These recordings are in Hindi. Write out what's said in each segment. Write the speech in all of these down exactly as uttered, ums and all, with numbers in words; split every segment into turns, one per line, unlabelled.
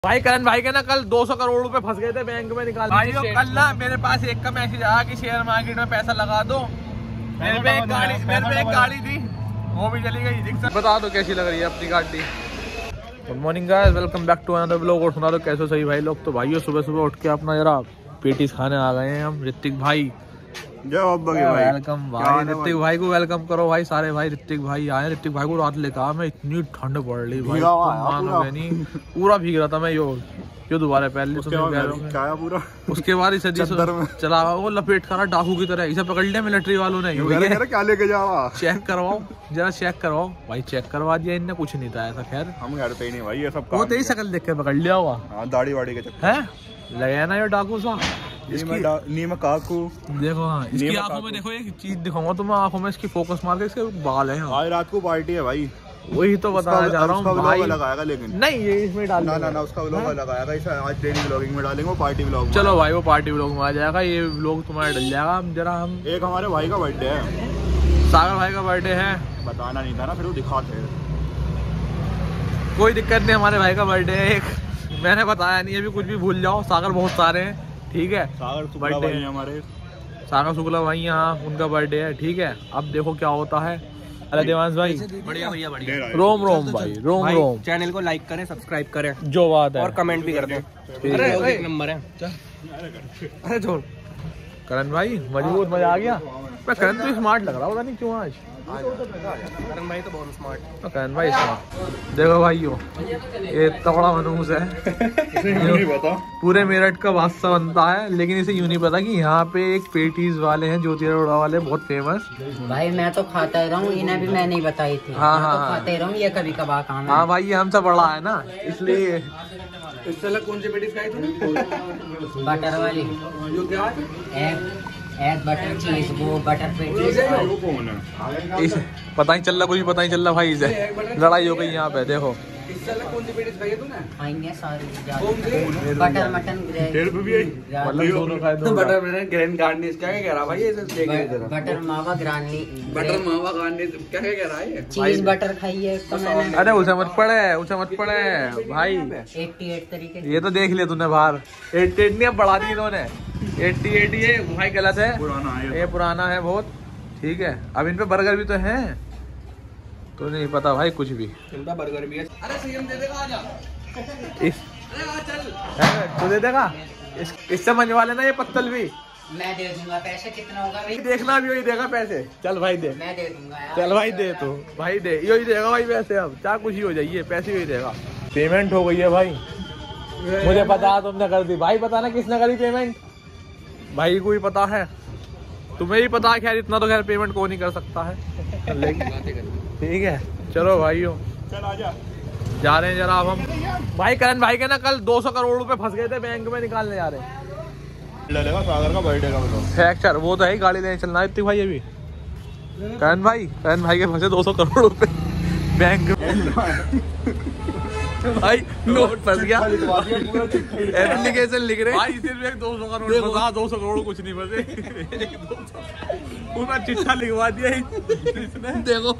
भाई करण भाई के ना कल दो सौ करोड़ रुपए फंस गए थे बैंक में निकाल। भाई कल ना मेरे पास एक का मैसेज आया कि शेयर मार्केट में पैसा लगा दो। मेरे पे एक गाड़ी मेरे पे एक गाड़ी थी वो भी चली गई। बता दो कैसी लग रही है अपनी गाड़ी। Good morning guys, welcome back to another vlog. और सुना दो कैसे सही भाई लोग। तो भाइयों सुबह सुबह उठ के अपना जरा पेटीज खाने आ गए हैं हम। ऋतिक भाई वेलकम भाई। ऋतिक भाई को वेलकम करो भाई। सारे भाई ऋतिक भाई आए। ऋतिक भाई को रात लेकर आ मैं, इतनी ठंड पड़ रही भाई मानोगे नहीं, पूरा भीग रहा था मैं। यो यो दोबारा पहले पूरा उसके बाद इसे चला वो लपेट करा डाकू की तरह। इसे पकड़ लिया मिलिट्री वालों ने।
क्या लेके जाओ
चेक करवाओ जरा, चेक करवाओ भाई। चेक करवा दिया इनने, कुछ नहीं था ऐसा। खैर
हम घर पे ही नहीं भाई, ये सब
वो तेरी शक्ल देख के पकड़ लिया होगा।
दाढ़ी वाड़ी के चक्कर
है लगे ना ये डाकू सा।
नीम काकू
देखो हाँ, इसकी आंखों में देखो एक चीज दिखाऊंगा तुम्हें। आंखों में इसकी फोकस मार के इसके बाल हैं।
आज रात को पार्टी है भाई,
वही तो बताना चाह रहा हूँ भाई।
लगाएगा लेकिन
नहीं ये इसमें डाल
ना ना ना उसका व्लॉग लगाएगा। इसे आज डेली व्लॉगिंग में डालेंगे, वो पार्टी व्लॉग।
चलो भाई वो पार्टी व्लॉग में आ जाएगा, ये व्लॉग तुम्हारा डल जाएगा। हम जरा हम
एक हमारे भाई का बर्थडे है,
सागर भाई का बर्थडे है।
बताना नहीं था ना, फिर वो दिखाते।
कोई दिक्कत नहीं, हमारे भाई का बर्थडे है एक। मैंने बताया नहीं, अभी कुछ भी भूल जाओ। सागर बहुत सारे हैं, ठीक है।
सागर शुक्ला भाई है हमारे,
सागर शुक्ला भाई यहाँ उनका बर्थडे है, ठीक है। अब देखो क्या होता है। अरे देवांश भाई
बढ़िया भैया बढ़िया।
रोम रोम भाई, रोम रोम।
चैनल को लाइक करें, सब्सक्राइब करें,
जो बात है,
और कमेंट भी कर दें।
अरे एक
नंबर है।
अरे छोड़ करण भाई, मजबूत मजा आ गया। मैं करण तो स्मार्ट लग रहा होगा, नहीं क्यों आज।
करण भाई तो बहुत स्मार्ट।
तो करण भाई स्मार्ट। देखो भाइयों ये तगड़ा मनूस है, पूरे मेरठ का बादशाह बनता है। लेकिन इसे यूं नहीं पता कि यहाँ पे एक पेटीज वाले हैं, ज्योति अरोड़ा वाले, बहुत फेमस।
भाई मैं तो खाता रहा हूँ, इन्हें भी मैं नहीं बताई थी।
हाँ
मैं
हाँ
तो खाते रहा हूँ, ये कभी कभार खाना।
हाँ भाई ये हमसे बड़ा है ना, इसलिए।
इससे अलग कौन सी पेटीज खाई थी?
बटर वाली
जो क्या
एग एग बटर चीज, वो बटर पेटीज।
वो कौन है
इस पता ही चल रहा, कुछ पता ही चल रहा भाई। इसे लड़ाई हो गई यहाँ पे। देखो
इससे अलग कौन सी पेटीज खाई है तूने?
खाएंगे सारी। बटर मटन
मतलब दोनों खाए
तो बटर मटन ग्रैंड गार्निश क्या कह रहा भाई?
बटर मावा ग्रानी
बटर मावा गार्निश क्या कह रहा है?
चीज बटर खाई है तो मैंने।
अरे उसे मत पड़े, उसे मत पड़े भाई।
अठासी तरीके
ये तो देख लिया तूने बाहर। अठासी नहीं, अब बढ़ा दी इन्होंने। अठासी ये भाई गलत है,
पुराना है
ये पुराना है बहुत, ठीक है। अब इन पे बर्गर भी तो है, तो नहीं पता भाई कुछ भी।
इनका बर्गर भी है। अरे सीएम दे देगा आजा।
इस अरे आ चल तू दे देगा। इस इससे मनवा लेना ये पत्तल भी।
मैं दे दूंगा। पैसे कितना होगा भाई?
देखना भी वही देगा पैसे। चल भाई दे,
मैं दे दूंगा यार।
चल भाई दे तू भाई दे, यही देगा भाई पैसे। अब चाहे कुछ ही हो जाइए, पैसे ही देगा। पेमेंट हो गई है भाई, मुझे पता तुमने कर दी भाई। पता ना किसने करी पेमेंट, भाई को ही पता है, तुम्हें ही पता है। खैर इतना तो खैर पेमेंट को नहीं कर सकता है, लेकिन ठीक है। चलो भाइयों
चल आजा,
जा रहे हैं जरा अब हम। भाई करण भाई के ना कल दो सौ करोड़ रुपए फंस गए थे बैंक में, निकालने जा रहे हैं।
ले लेगा सागर का बर्थडे का व्लॉग।
फ्रैक्चर वो तो है, गाड़ी लेने चलना है इतनी भाई। अभी करण भाई करण भाई के फंसे दो सौ करोड़ रुपए बैंक में। भाई नोट फंस गया, एप्लीकेशन लिख रहे भाई। सिर्फ एक दो सौ करोड़ फंसा, दो सौ करोड़ कुछ नहीं फंसे। पूरा चिट्ठा लिखवा दिया इसने। देखो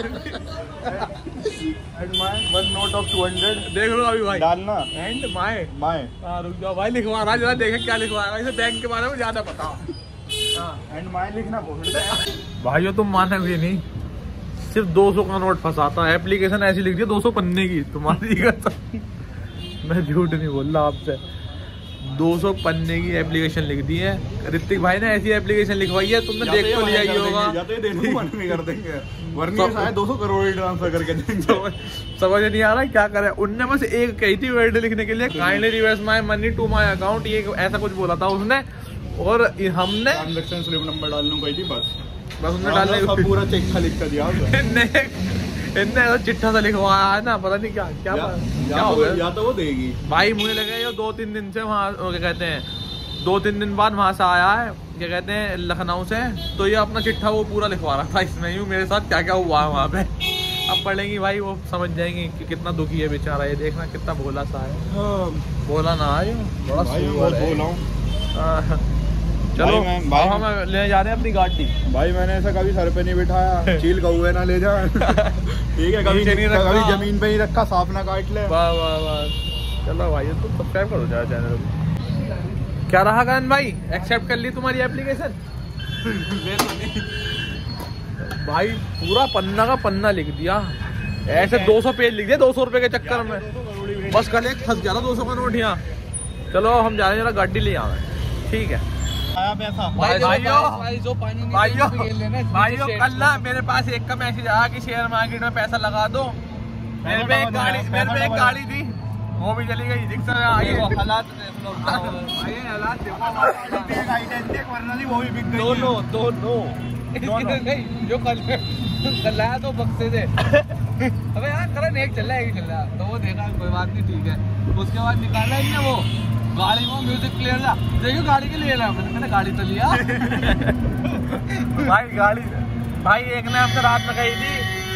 one note of two hundred देख लो अभी भाई।
डालना
एंड माय
माय।
हाँ रुक जाओ भाई, लिखवा रहा जरा, देखे क्या लिखवाएगा। इसे बैंक के बारे में ज्यादा पता।
एंड माय लिखना
भाइयों तुम मानोगे नहीं, सिर्फ दो सौ का नोट फंसा था। एप्लीकेशन ऐसी लिख दी दो सौ पन्ने की, तुम्हारी कसम मैं झूठ नहीं बोल रहा आपसे। दो सौ पन्ने की एप्लीकेशन लिख दी है। ऋतिक भाई ने ऐसी एप्लीकेशन लिखवाई है, तुमने देख तो लिया ही होगा।
कर देंगे वरना शायद दो सौ करोड़ ट्रांसफर करके देंगे।
समझ नहीं आ रहा क्या करे। उनने बस एक कही थी वर्ड लिखने के लिए, kindly reverse my money to my account, ये ऐसा कुछ बोला था उसने। और हमने
ट्रांजैक्शन स्लिप नंबर डालने को थी बस
बस उन्होंने डालने
सब पूरा चिट्ठा लिख कर दिया।
इनने ऐसा चिट्ठा सा लिखवाया है ना, पता नहीं क्या क्या
या,
क्या
या
हो गया।
या तो वो देगी
भाई। मुझे लगा ये दो तीन दिन से वहाँ क्या कहते हैं, दो तीन दिन बाद वहाँ से आया है, क्या कहते हैं लखनऊ से, तो ये अपना चिट्ठा वो पूरा लिखवा रहा था इसमें। यूँ मेरे साथ क्या क्या हुआ है वहाँ पे, अब पढ़ेंगी भाई वो समझ जाएंगी कि कितना दुखी है बेचारा। ये देखना कितना भोला सा है। भोला ना है बड़ा बोला। चलो भाई हम ले जा रहे हैं अपनी गाड़ी।
भाई मैंने ऐसा कभी सर पे नहीं बिठाया, चील कौवे ना ले जा। ठीक है, कभी कभी जमीन पे ही रखा, सांप ना काट ले।
वाह वाह वाह। चलो भाई तुम सब्सक्राइब करो जाए चैनल को। क्या रहा गन भाई, एक्सेप्ट कर ली तुम्हारी एप्लीकेशन? भाई पूरा पन्ना का पन्ना लिख दिया, ऐसे दो सौ पेज लिख दिया दो सौ रुपए के चक्कर में। बस कल एक फंस गया था दो सौ का नोट यहाँ। चलो हम जा रहे हैं गाड़ी ले आवे, ठीक है भाइयों भाइयों भाइयों। कल ना मेरे पास एक का मैसेज आया कि शेयर मार्केट में पैसा लगा दो। मेरे पे एक गाड़ी मेरे पे एक गाड़ी थी, वो भी चली गई। दिख सकता है हालात दोनों दोनों नहीं जो कल कल आया तो बक्से से अबे यार करन एक चल रहा है एक चल रहा तो वो देखा कोई बात नहीं ठीक है। उसके बाद निकाला ही ना वो गाड़ी, वो म्यूजिक प्लेयर था, देखियो गाड़ी के लिए ला। मैंने गाड़ी तो लिया भाई गाड़ी भाई एक ने हमसे रात में कही थी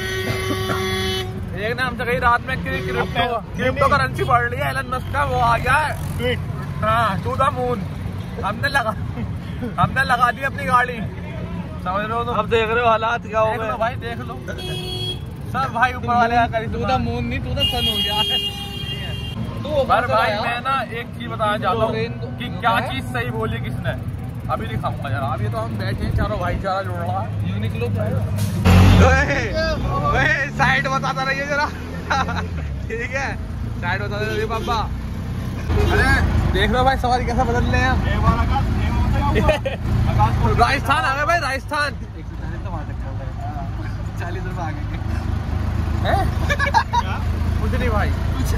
एक ने हमसे कही रात में क्रिप्टो क्रिप्टो करेंसी पढ़ लिया एलन मस्क का, वो आ गया है हाँ टू द मून। हमने लगा हमने लगा दी अपनी गाड़ी, समझ रहे हो तो। अब देख रहे हो हालात क्या हो गए भाई, देख लो सब भाई ऊपर वाले टू द मून नहीं टू द सन हो गया। तो पर भाई मैं ना एक चीज बताना चाहता हूँ कि क्या चीज सही बोली किसने, अभी दिखाऊंगा जरा। अभी तो हम बैठे हैं चारों भाईचारा जोड़ रहा है। यूनिक्लो साइड बताता रहिए जरा ठीक है, साइड बताते रहिए पापा। अरे देख लो भाई सवारी कैसा बदल रहे हैं। राजस्थान आ गए भाई, राजस्थान चालीस रुपए आ गए कुछ नहीं भाई,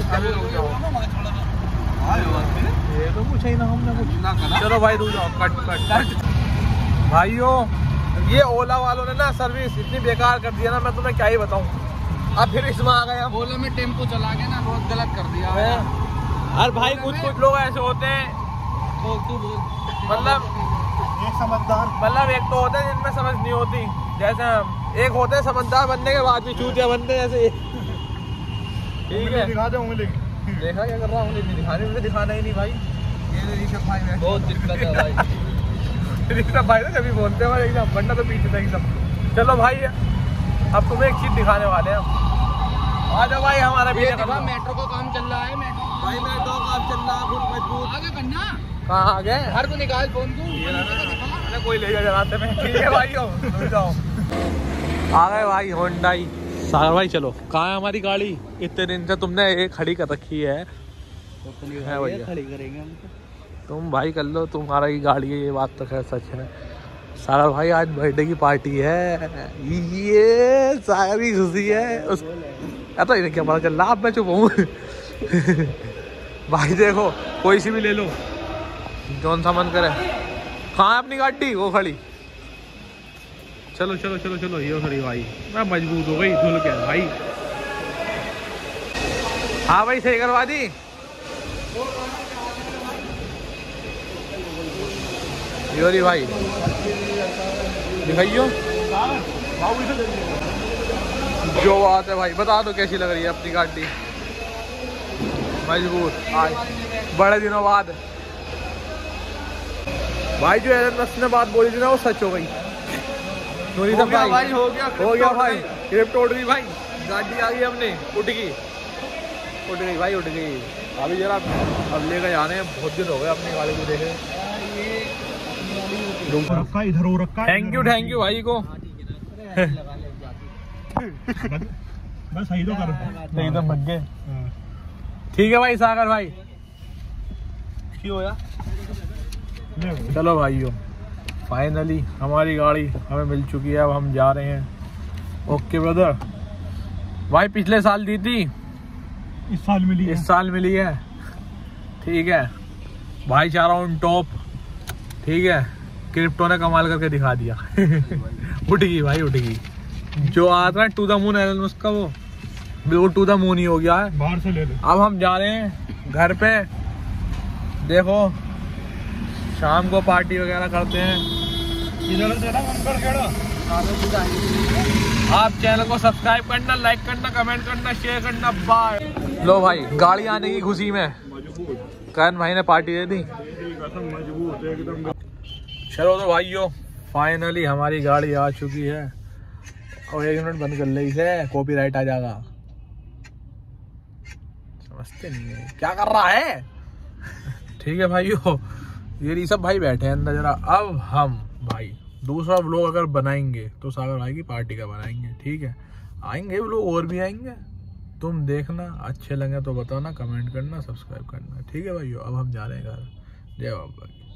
ये तो पूछा ही ना हमने कुछ ना करा। चलो भाई रुक जाओ, कट कट कट। भाइयों ये ओला वालों ने ना सर्विस इतनी बेकार कर दिया ना, मैं तुम्हें क्या ही बताऊं। अब फिर इसमें आ गए हम, ओला में टेम्पो चला के ना बहुत गलत कर दिया है। अरे भाई कुछ कुछ लोग ऐसे होते हैं, मतलब समझदार, मतलब एक तो होते हैं जिनमें समझ नहीं होती, जैसे हम एक होते हैं समझदार बनने के बाद भी चूतिया बनते जैसे। ठीक है दिखा दो उंगली, देखा क्या कर रहा हूँ, दिखाने मुझे दिखाना ही नहीं भाई। ये ऋषभ भाई में बहुत दिक्कत है भाई ऋषभ भाई तो कभी बोलते हैं एकदम, बनना तो पीछे था एकदम। चलो भाई अब तुम्हें एक चीज दिखाने वाले हैं हम। आ जाओ भाई हमारा भी मेट्रो का काम चल रहा है। मेट्रो भाई मेट्रो का काम चल रहा है फुल मजबूत। आगे करना कहाँ आ गए, हर को निकाल फोन को, कोई ले जाए जलाते में। ठीक है भाई जाओ आ गए भाई होंडाई। सागर भाई चलो, कहाँ है हमारी गाड़ी? इतने दिन से तुमने ये खड़ी कर रखी है, है भैया खड़ी करेंगे हम तो। तुम भाई कर लो, तुम्हारा ही गाड़ी है, ये बात तो खैर सच है। सागर भाई आज बर्थडे की पार्टी है, ये सागर की खुशी है उस। तो इन्हें क्या पता चल रहा, अब मैं चुप हूँ भाई देखो कोई सी भी ले लो, जौन सा मन करे। कहाँ है अपनी गाड़ी? वो खड़ी। चलो चलो चलो चलो ये खड़ी भाई, मैं मजबूत हो गई धुल के भाई। हाँ भाई सही करवा दी। योरी भाई दिखाइयो जो बात है भाई, बता दो कैसी लग रही है अपनी गाड़ी? मजबूत आज बड़े दिनों बाद भाई। जो एलन मस्क ने बात बोली थी ना वो सच हो गई। हो गया भाई, भाई हो गया हो गया भाई, क्रिप्टो उड़ गई भाई, गाड़ी आ गई हमने, उठ गई उठ गई भाई उठ गई। अभी जरा अब लेकर जाने हैं, बहुत दिन हो गए अपनी गाड़ी को देखे। इधर हो रखा। थैंक यू थैंक यू भाई को बस सही तो कर एकदम बच गए। ठीक है भाई सागर भाई, क्यों होया? चलो भाइयों फाइनली हमारी गाड़ी हमें मिल चुकी है, अब हम जा रहे हैं। ओके ब्रदर भाई, पिछले साल दी थी, इस साल मिली इस है। साल मिली है। ठीक है भाईचारा ऑन टॉप। ठीक है क्रिप्टो ने कमाल करके दिखा दिया उठ गई भाई उठ गई। जो आता है to the moon Elon Musk का, वो बिल्कुल टू द मून ही हो गया है। बाहर से ले लो। अब हम जा रहे हैं घर पे, देखो शाम को पार्टी वगैरह करते हैं। आप चैनल को सब्सक्राइब करना, लाइक करना, कमेंट करना, शेयर करना। बाय। लो भाई गाड़ी आने की खुशी में करण भाई ने पार्टी दे दी। चलो तो भाइयों फाइनली हमारी गाड़ी आ चुकी है। और एक मिनट बंद कर ले इसे, कॉपीराइट आ जाएगा। समझते नहीं है क्या कर रहा है। ठीक है भाइयों, ये ऋषभ भाई बैठे हैं अंदर जरा। अब हम भाई दूसरा व्लॉग अगर बनाएंगे तो सागर भाई की पार्टी का बनाएंगे। ठीक है, आएंगे व्लॉग और भी आएंगे, तुम देखना। अच्छे लगे तो बताना, कमेंट करना, सब्सक्राइब करना। ठीक है भाइयों, अब हम जा रहे हैं घर। जय बाबा की।